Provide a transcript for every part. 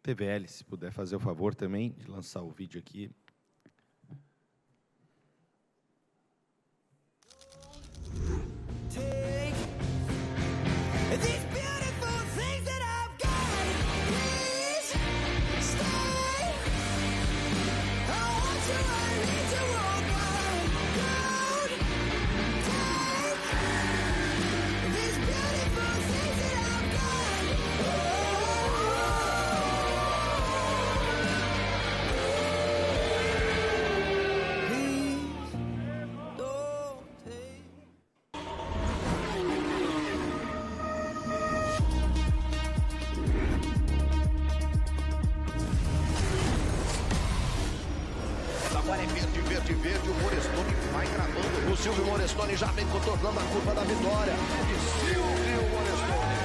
TVL, se puder fazer o favor também de lançar o vídeo aqui. Agora é verde, verde, verde. O Morestoni vai gravando. O Silvio Morestoni já vem contornando a curva da vitória. É de Silvio Morestoni.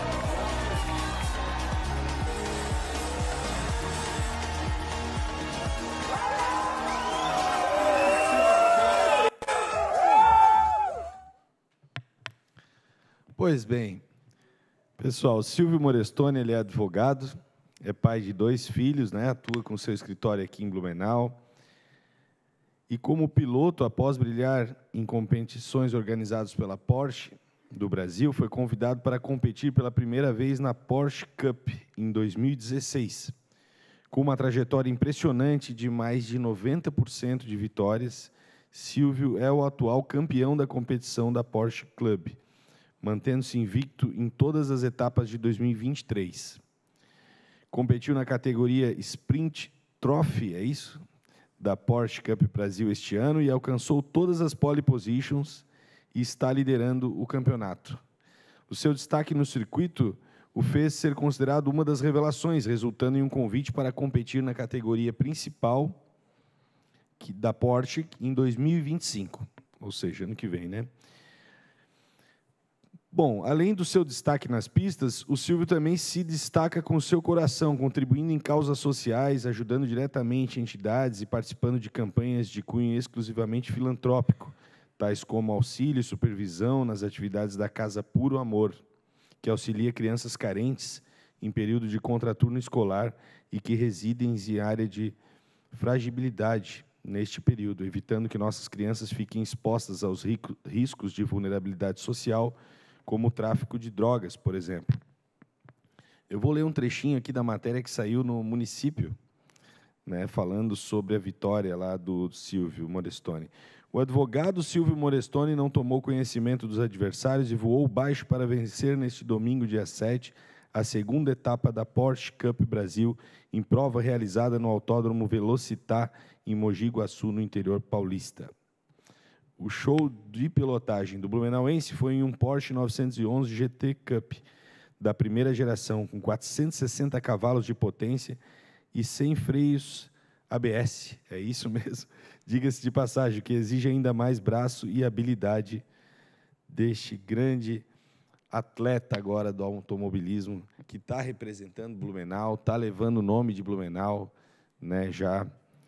Pois bem, pessoal, Silvio Morestoni, ele é advogado, é pai de 2 filhos, né? Atua com seu escritório aqui em Blumenau. E como piloto, após brilhar em competições organizadas pela Porsche do Brasil, foi convidado para competir pela primeira vez na Porsche Cup em 2016. Com uma trajetória impressionante de mais de 90% de vitórias, Silvio é o atual campeão da competição da Porsche Club, mantendo-se invicto em todas as etapas de 2023. Competiu na categoria Sprint Trophy, é isso? Da Porsche Cup Brasil este ano e alcançou todas as pole positions e está liderando o campeonato. O seu destaque no circuito o fez ser considerado uma das revelações, resultando em um convite para competir na categoria principal da Porsche em 2025, ou seja, ano que vem, né? Bom, além do seu destaque nas pistas, o Silvio também se destaca com o seu coração, contribuindo em causas sociais, ajudando diretamente entidades e participando de campanhas de cunho exclusivamente filantrópico, tais como auxílio e supervisão nas atividades da Casa Puro Amor, que auxilia crianças carentes em período de contraturno escolar e que residem em área de fragilidade neste período, evitando que nossas crianças fiquem expostas aos riscos de vulnerabilidade social, como o tráfico de drogas, por exemplo. Eu vou ler um trechinho aqui da matéria que saiu no Município, né, falando sobre a vitória lá do Silvio Morestoni. O advogado Silvio Morestoni não tomou conhecimento dos adversários e voou baixo para vencer neste domingo, dia 7, a segunda etapa da Porsche Cup Brasil, em prova realizada no Autódromo Velocitar, em Mogi Guaçu, no interior paulista. O show de pilotagem do blumenauense foi em um Porsche 911 GT Cup, da primeira geração, com 460 cavalos de potência e 100 freios ABS. É isso mesmo. Diga-se de passagem, que exige ainda mais braço e habilidade deste grande atleta agora do automobilismo, que está representando Blumenau, está levando o nome de Blumenau, né, já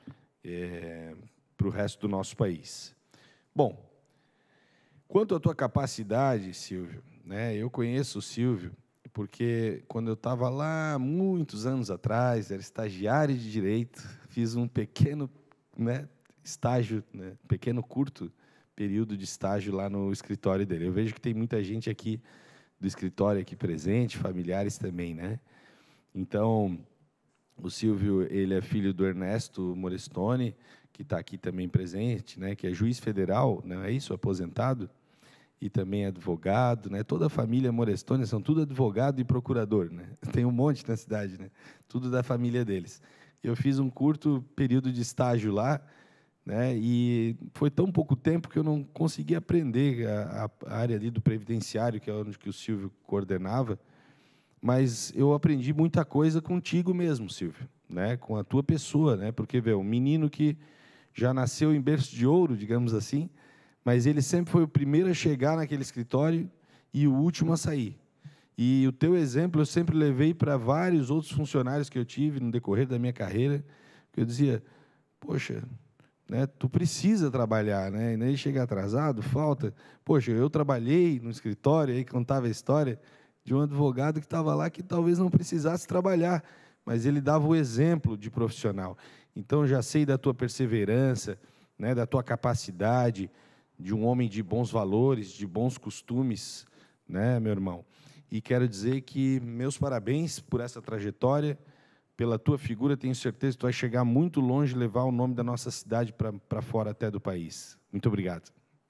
para o resto do nosso país. Bom, quanto à tua capacidade, Silvio, né, eu conheço o Silvio porque quando eu estava lá, muitos anos atrás, era estagiário de Direito, fiz um pequeno, né, estágio, né, pequeno curto período de estágio lá no escritório dele. Eu vejo que tem muita gente aqui do escritório aqui presente, familiares também, né? Então, o Silvio, ele é filho do Ernesto Morestoni, que está aqui também presente, né, que é juiz federal, não é isso, aposentado, e também é advogado, né? Toda a família Morestoni são tudo advogado e procurador, né? Tem um monte na cidade, né? Tudo da família deles. Eu fiz um curto período de estágio lá, né? E foi tão pouco tempo que eu não consegui aprender a área ali do previdenciário, que é onde que o Silvio coordenava, mas eu aprendi muita coisa contigo mesmo, Silvio, né? Com a tua pessoa, né? Porque, vê, um menino que já nasceu em berço de ouro, digamos assim, mas ele sempre foi o primeiro a chegar naquele escritório e o último a sair. E o teu exemplo eu sempre levei para vários outros funcionários que eu tive no decorrer da minha carreira, que eu dizia, poxa, né, tu precisa trabalhar, né? E nem chegar atrasado, falta. Poxa, eu trabalhei no escritório, aí contava a história de um advogado que estava lá que talvez não precisasse trabalhar, mas ele dava o exemplo de profissional. Então, já sei da tua perseverança, né, da tua capacidade, de um homem de bons valores, de bons costumes, né, meu irmão? E quero dizer que meus parabéns por essa trajetória, pela tua figura, tenho certeza que tu vai chegar muito longe e levar o nome da nossa cidade para fora até do país. Muito obrigado.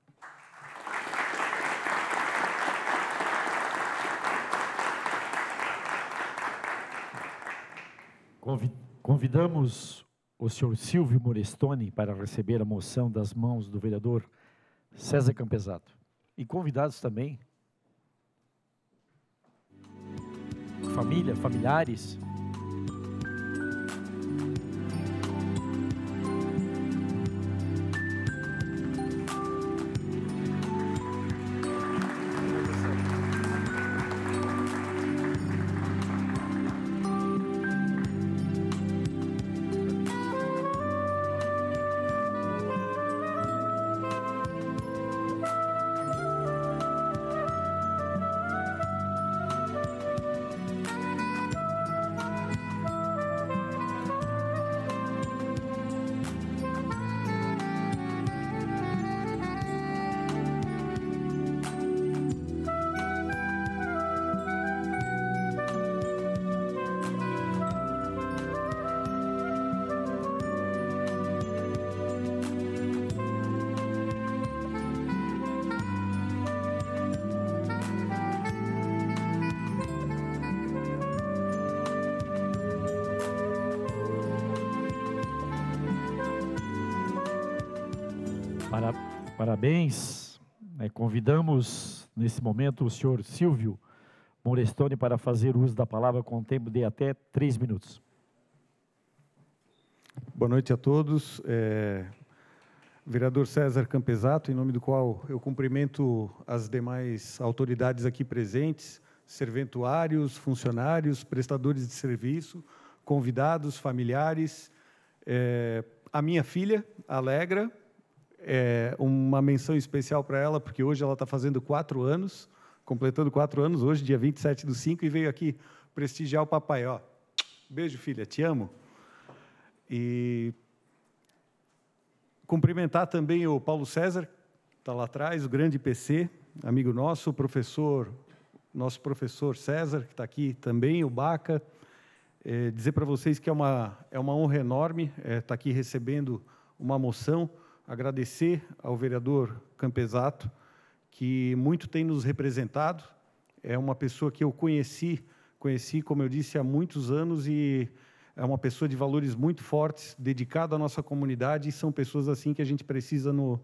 Convidamos o senhor Silvio Morestoni para receber a moção das mãos do vereador César Campesato. E convidados também, família, familiares. Parabéns. Convidamos, nesse momento, o senhor Silvio Morestoni para fazer uso da palavra com tempo de até 3 minutos. Boa noite a todos. Vereador César Campesato, em nome do qual eu cumprimento as demais autoridades aqui presentes, serventuários, funcionários, prestadores de serviço, convidados, familiares, a minha filha, Alegra, uma menção especial para ela, porque hoje ela está fazendo 4 anos, completando 4 anos, hoje, dia 27/5, e veio aqui prestigiar o papai. Ó, beijo, filha, te amo. E cumprimentar também o Paulo César, que está lá atrás, o grande PC, amigo nosso, nosso professor César, que está aqui também, o Baca. Dizer para vocês que é uma honra enorme estar aqui recebendo uma moção. Agradecer ao vereador Campesato, que muito tem nos representado. É uma pessoa que eu conheci, como eu disse, há muitos anos, e é uma pessoa de valores muito fortes, dedicada à nossa comunidade, e são pessoas assim que a gente precisa no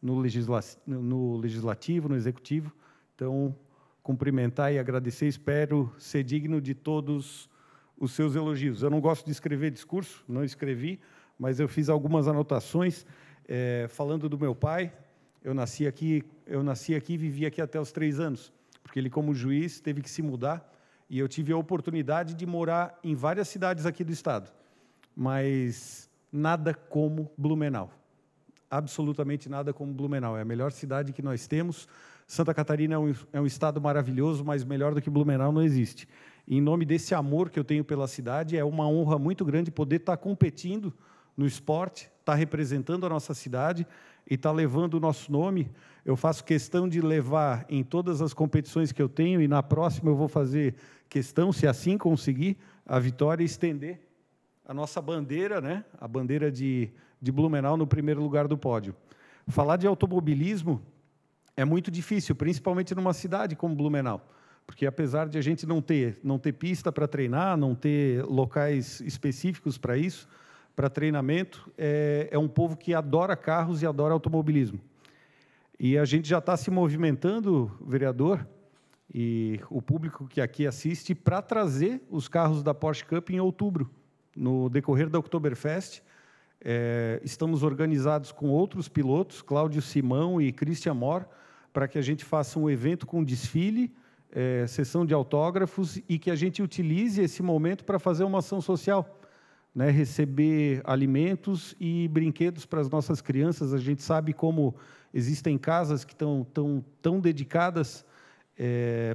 legislativo, no executivo. Então, cumprimentar e agradecer, espero ser digno de todos os seus elogios. Eu não gosto de escrever discurso, não escrevi, mas eu fiz algumas anotações. Falando do meu pai, eu nasci aqui e vivi aqui até os 3 anos, porque ele, como juiz, teve que se mudar, e eu tive a oportunidade de morar em várias cidades aqui do estado, mas nada como Blumenau, absolutamente nada como Blumenau, é a melhor cidade que nós temos. Santa Catarina é um estado maravilhoso, mas melhor do que Blumenau não existe. E, em nome desse amor que eu tenho pela cidade, é uma honra muito grande poder estar competindo no esporte, estar representando a nossa cidade e estar levando o nosso nome. Eu faço questão de levar em todas as competições que eu tenho, e na próxima eu vou fazer questão, se assim conseguir, a vitória e estender a nossa bandeira, né? A bandeira de Blumenau no primeiro lugar do pódio. Falar de automobilismo é muito difícil, principalmente numa cidade como Blumenau, porque apesar de a gente não ter pista para treinar, não ter locais específicos para isso, para treinamento, é um povo que adora carros e adora automobilismo. E a gente já está se movimentando, vereador, e o público que aqui assiste, para trazer os carros da Porsche Cup em outubro, no decorrer da Oktoberfest. Estamos organizados com outros pilotos, Cláudio Simão e Christian Mohr, para que a gente faça um evento com desfile, sessão de autógrafos, e que a gente utilize esse momento para fazer uma ação social, né, receber alimentos e brinquedos para as nossas crianças. A gente sabe como existem casas que estão tão dedicadas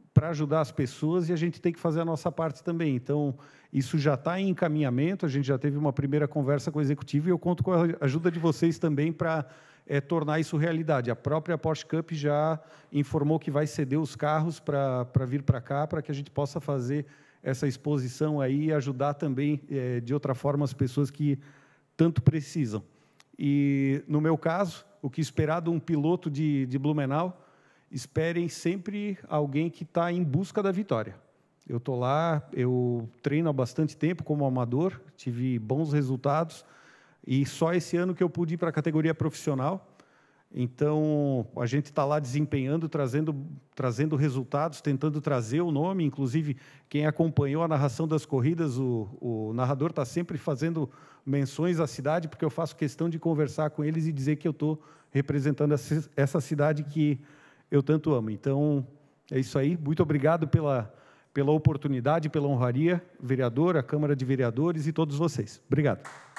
para ajudar as pessoas e a gente tem que fazer a nossa parte também. Então, isso já está em encaminhamento, a gente já teve uma primeira conversa com o executivo e eu conto com a ajuda de vocês também para tornar isso realidade. A própria Porsche Cup já informou que vai ceder os carros para vir para cá, para que a gente possa fazer essa exposição aí e ajudar também, de outra forma, as pessoas que tanto precisam. E, no meu caso, o que esperar de um piloto de Blumenau, esperem sempre alguém que está em busca da vitória. Eu estou lá, eu treino há bastante tempo como amador, tive bons resultados, e só esse ano que eu pude ir para a categoria profissional. Então, a gente está lá desempenhando, trazendo resultados, tentando trazer o nome. Inclusive, quem acompanhou a narração das corridas, o narrador está sempre fazendo menções à cidade, porque eu faço questão de conversar com eles e dizer que eu estou representando essa cidade que eu tanto amo. Então, é isso aí. Muito obrigado pela oportunidade, pela honraria, vereador, a Câmara de Vereadores e todos vocês. Obrigado.